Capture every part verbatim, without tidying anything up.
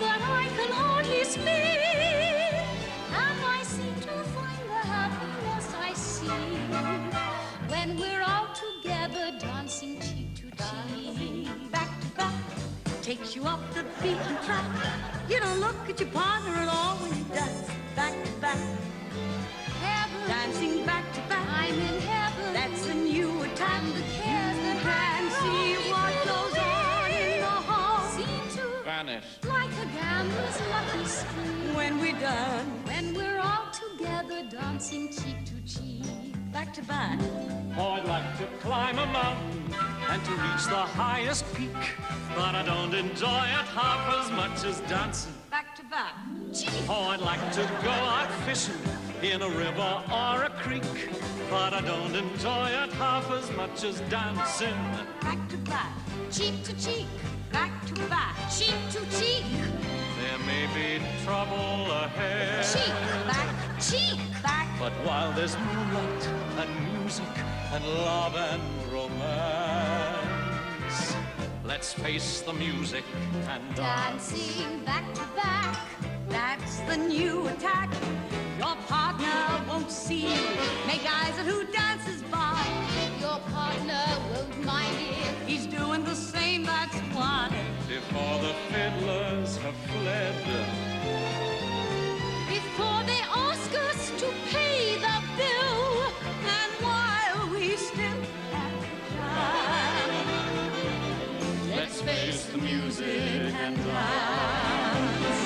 but I can hardly speak. And I seem to find the happiness I see when we're all together dancing cheek to cheek. Back to back takes you off the beaten track. You don't look at your partner at all when you dance back to back. Heaven, dancing back to back. I'm in heaven. That's the new attack. And the cares that can see what goes on in the hall seem to vanish like a gambler's lucky streak. when we're done When we're all together dancing cheek to cheek. back to back. Oh, I'd like to climb a mountain and to reach the highest peak, but I don't enjoy it half as much as dancing Back to back. Oh, I'd like to go out fishing in a river or a creek, but I don't enjoy it half as much as dancing Back to back. Cheek to cheek, Back to back. cheek to cheek, There may be trouble ahead, cheek back, cheek Back. but while there's moonlight and music and love and romance, let's face the music and dance. dancing back to back. That's the new attack. Your partner won't see you. Make eyes at who dances by. Your partner won't mind if He's doing the same, that's why. Before the fiddlers have fled, before they ask us to pay the bill. And while we still have time, let's face the music and dance.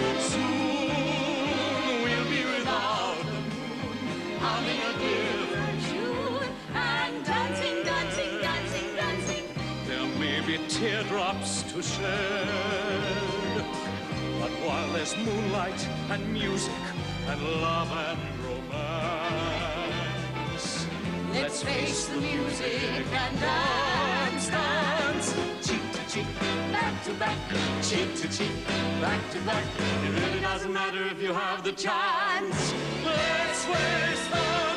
soon we'll be without the moon, humming a different June and dancing, dancing, dancing, dancing. There may be teardrops to shed, but while there's moonlight and music and love and romance, Let's face the music and dance, dance. cheek to cheek, Back to back, cheek to cheek, back to back. It really doesn't matter if you have the chance. Let's face the